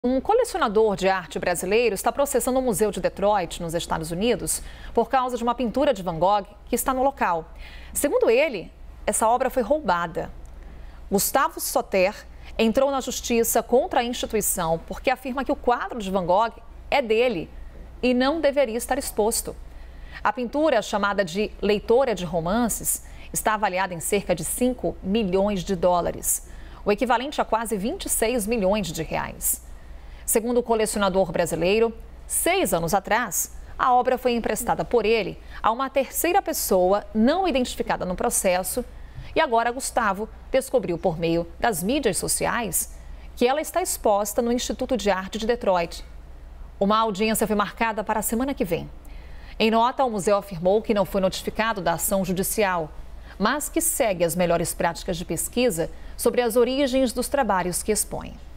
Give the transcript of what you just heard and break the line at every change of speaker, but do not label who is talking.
Um colecionador de arte brasileiro está processando o Museu de Detroit, nos Estados Unidos, por causa de uma pintura de Van Gogh que está no local. Segundo ele, essa obra foi roubada. Gustavo Soter entrou na justiça contra a instituição porque afirma que o quadro de Van Gogh é dele e não deveria estar exposto. A pintura, chamada de Leitora de Romances, está avaliada em cerca de 5 milhões de dólares, o equivalente a quase 26 milhões de reais. Segundo o colecionador brasileiro, 6 anos atrás, a obra foi emprestada por ele a uma terceira pessoa não identificada no processo e agora Gustavo descobriu por meio das mídias sociais que ela está exposta no Instituto de Arte de Detroit. Uma audiência foi marcada para a semana que vem. Em nota, o museu afirmou que não foi notificado da ação judicial, mas que segue as melhores práticas de pesquisa sobre as origens dos trabalhos que expõe.